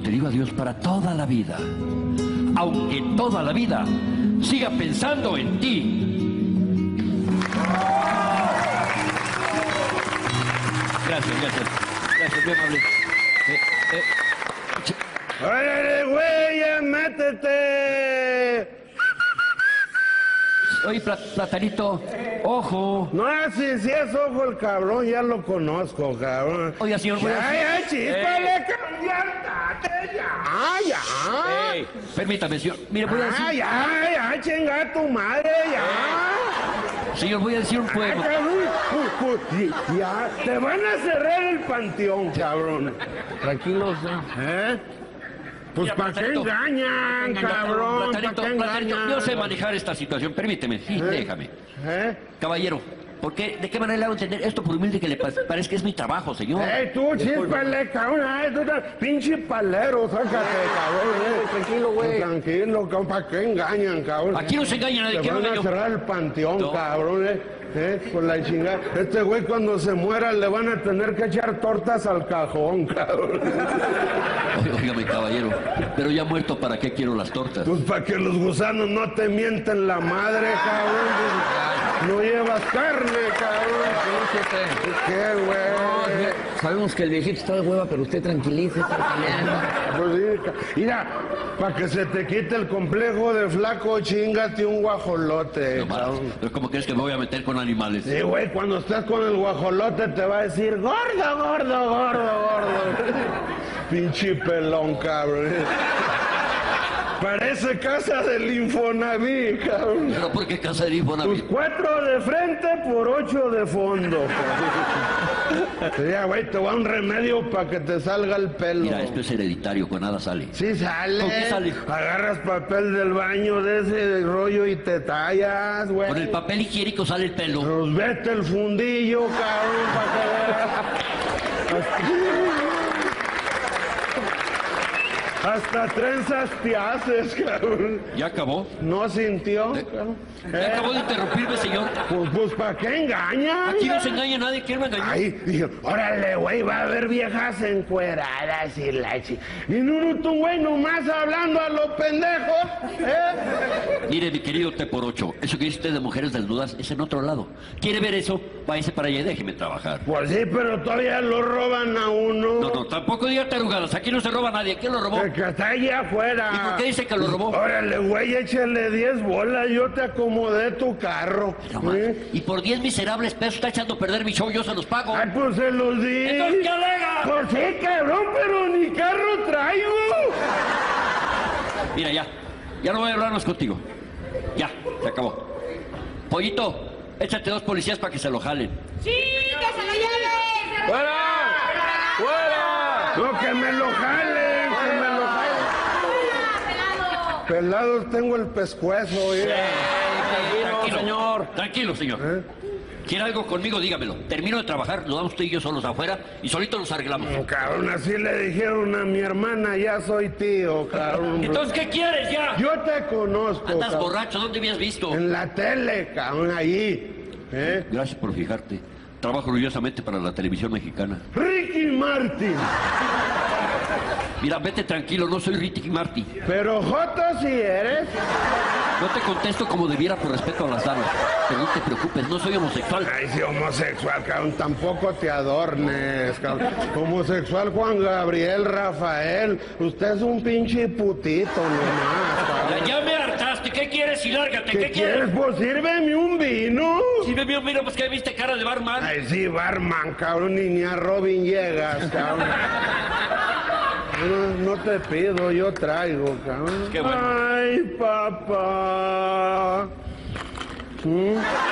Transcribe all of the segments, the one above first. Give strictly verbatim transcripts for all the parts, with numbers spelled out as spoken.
te digo adiós para toda la vida. Aunque toda la vida siga pensando en ti. Gracias, gracias. Gracias, muy amable. Eh, eh. ¡Órale, güey, ya métete! Oye, Platanito, ojo. No, si, si es ojo el cabrón, ya lo conozco, cabrón. Oiga, señor, voy a... ¡Ay, ay, chispale, cambiarte, ya, ya! Ey, permítame, señor. Mire, voy a decir... ¡Ay, ay, ay, chinga tu madre, ya! Señor, voy a decir un poema. Ay, cabrón, ya, te van a cerrar el panteón, cabrón. Tranquilos, ¿eh? Pues para qué engañan, cabrón, para qué engañan. Yo sé manejar esta situación, permíteme, sí, ¿Eh? déjame. ¿Eh? Caballero, ¿por qué, ¿de qué manera le hago entender esto por humilde que le pa parezca que es mi trabajo, señor? ¡Ey, tú, chispale, cabrón! ¡Ay, tú, pinche palero, sácate, cabrón! Eh. Tranquilo, güey. Tranquilo, cabrón, ¿para qué engañan, cabrón? Aquí no se engaña nadie, Te ¿qué van no a yo? cerrar el panteón, No. cabrón, eh. ¿Eh? Por la chingada. Este güey cuando se muera le van a tener que echar tortas al cajón, cabrón. Óigame, caballero, pero ya muerto, ¿para qué quiero las tortas? Pues para que los gusanos no te mienten la madre, cabrón. No llevas carne, cabrón. ¿Qué, güey? Sabemos que el viejito está de hueva, pero usted tranquilice. Pues sí, ca- mira, para que se te quite el complejo de flaco, chingate un guajolote, No más, cabrón. pero ¿cómo crees que me voy a meter con animales? Sí, güey, cuando estás con el guajolote te va a decir gordo, gordo, gordo, gordo. Pinche pelón, cabrón. Parece casa del Infonavit, cabrón. ¿Pero por qué casa de Tus Infonavit? cuatro de frente por ocho de fondo. Ya, güey, te va un remedio para que te salga el pelo. Mira, esto es hereditario, con nada sale. Sí sale. ¿Con qué sale? Agarras papel del baño de ese rollo y te tallas, güey. Con el papel higiénico sale el pelo. Pues vete el fundillo, cabrón, para que veas. Hasta trenzas te haces, cabrón. ¿Ya acabó? ¿No sintió? ¿Eh? cabrón? ¿Ya ¿Eh? acabó de interrumpirme, señor? Pues, pues ¿para qué engañan? Aquí no se engaña a nadie, ¿quién me engañó? Ay, dije, órale, güey, va a haber viejas encueradas y la chi... Y no, no, tú, güey, nomás hablando a los pendejos, ¿eh? Mire, mi querido T por ocho, eso que dice usted de mujeres desnudas es en otro lado. ¿Quiere ver eso? Váyase para allá y déjeme trabajar. Pues sí, pero todavía lo roban a uno. No, no, tampoco diga tarugadas. Aquí no se roba a nadie. ¿Quién lo robó? El que está allá afuera. ¿Y por qué dice que lo robó? Órale, güey, échale diez bolas, yo te acomodé tu carro. No más. ¿eh? Y por diez miserables pesos está echando a perder mi show, yo se los pago. Ay, pues se los di. ¿Entonces qué alega? Pues sí, cabrón, pero ni carro traigo. Mira, ya. Ya no voy a hablar más contigo. Ya, se acabó. Pollito, échate dos policías para que se lo jalen. ¡Sí, que se lo lleven! ¡Fuera! ¡Fuera! No, que me lo jalen, que me lo jalen. ¡Pelado! Pelados tengo el pescuezo, mira. Tranquilo, señor. Tranquilo, señor. ¿Eh? ¿Quiere algo conmigo? Dígamelo. Termino de trabajar, lo damos usted y yo solos afuera y solito nos arreglamos. Cabrón, así le dijeron a mi hermana, ya soy tío, cabrón. Entonces, ¿qué quieres ya? Yo te conozco, Andas cabrón. borracho, ¿dónde me has visto? En la tele, cabrón, allí. ¿Eh? Gracias por fijarte. Trabajo orgullosamente para la televisión mexicana. Ricky Martin. Mira, vete tranquilo, no soy Ricky Martin. Pero Joto si eres. No te contesto como debiera por respeto a las damas. Pero no te preocupes, no soy homosexual. Ay, si homosexual, cabrón, tampoco te adornes, cabrón. Homosexual Juan Gabriel, Rafael. Usted es un pinche putito nomás, cabrón. Ya, ya me hartaste, ¿qué quieres? Y lárgate, ¿qué, ¿Qué quieres? Pues sírveme un vino. Si me vio, mira, pues que viste cara de barman. Ay, sí, barman, cabrón, ni, ni a Robin llegas, cabrón. No, no te pido, yo traigo, cabrón. Qué bueno. Ay, papá. ¿Mm?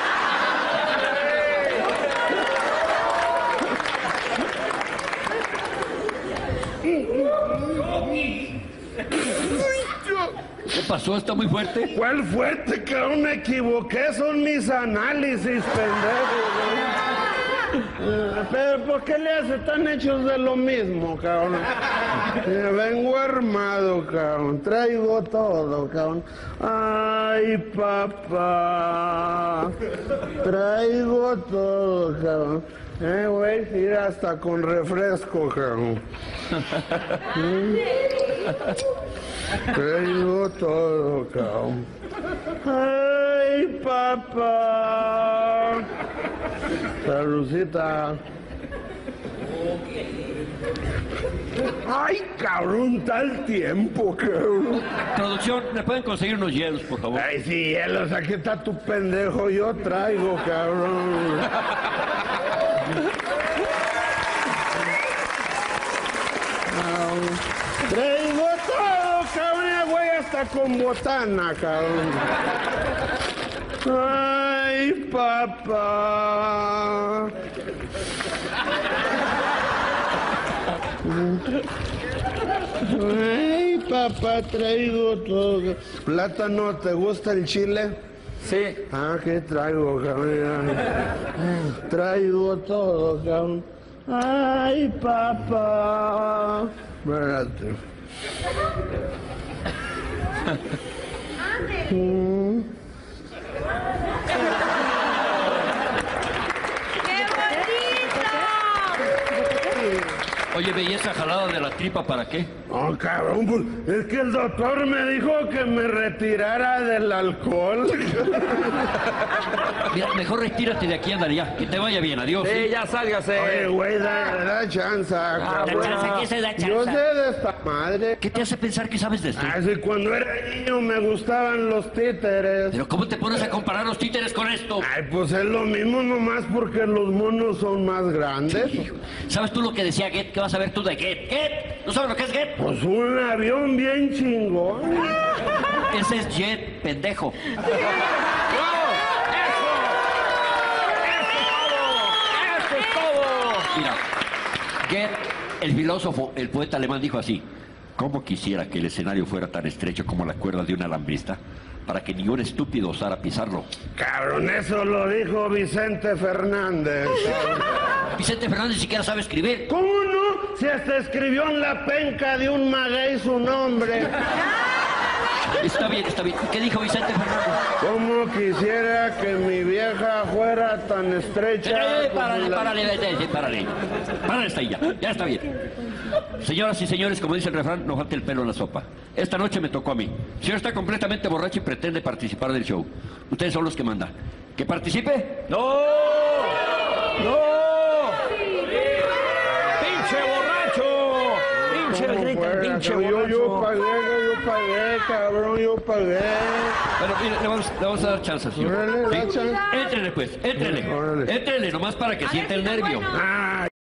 ¿Qué pasó? ¿Está muy fuerte? ¿Cuál fuerte, cabrón? Me equivoqué, son mis análisis, pendejo. Eh, Pero ¿por qué le hace tan hechos de lo mismo, cabrón? Eh, vengo armado, cabrón. Traigo todo, cabrón. Ay, papá. Traigo todo, cabrón. Eh, güey, ir hasta con refresco, cabrón. Mm. Traigo todo, cabrón. Ay, papá. Salucita. Ay, cabrón, tal tiempo, cabrón. Producción, ¿me pueden conseguir unos hielos, por favor? Ay, sí, hielos, aquí está tu pendejo, yo traigo, cabrón. Traigo todo, cabrón, güey, hasta con botana, cabrón. Ay, papá. Ay, papá, traigo todo. Plátano, ¿te gusta el chile? Sí. Ah, ¿qué traigo, cabrón? Traigo todo, cabrón. Ay, papá. Espérate. Mm. ¡Qué bonito! Oye, belleza jalada de la tripa, ¿para qué? Oh, cabrón, pues, es que el doctor me dijo que me retirara del alcohol. Mira, mejor retírate de aquí, ándale ya. Que te vaya bien, adiós. Sí, ¿sí? ya sálgase. Oye, güey, da, da chance, cabrón. chance, ¿qué se da Yo chance? sé de esta madre. ¿Qué te hace pensar que sabes de esto? Así cuando era niño me gustaban los títeres. Pero ¿cómo te pones a comparar los títeres con esto? Ay, pues es lo mismo nomás porque los monos son más grandes. Hijo, ¿sabes tú lo que decía Get? ¿Qué vas a ver tú de Get? ¿Get? ¿No sabes lo que es Get? Pues un avión bien chingón. Ese es Jet, pendejo. Mira, Get, el filósofo, el poeta alemán, dijo así: ¿cómo quisiera que el escenario fuera tan estrecho como la cuerda de un alambrista para que ningún estúpido osara pisarlo? Cabrón, eso lo dijo Vicente Fernández. Vicente Fernández ni siquiera sabe escribir. ¿Cómo no? Si hasta escribió en la penca de un maguey su nombre. Está bien, está bien. ¿Qué dijo Vicente Fernández? ¿Cómo quisiera que mi vieja fuera tan estrecha? Eh, párale, como la- párale, eh, eh, párale. Párale, está ahí ya. Ya está bien. Señoras y señores, como dice el refrán, no falte el pelo en la sopa. Esta noche me tocó a mí. El señor está completamente borracho y pretende participar del show. Ustedes son los que mandan. ¿Que participe? ¡No! ¡No! ¡Pinche borracho! ¡Pinche ¿Cómo grita, fuera, pinche cabrón? yo, yo borracho! pagué, yo pagué, cabrón, yo pagué. Bueno, mire, le vamos, le vamos a dar chance, señor. Órale, da ¿Sí? chance. Éntrele, pues, éntrele. Órale. Éntrele, nomás para que sienta el nervio. Ah,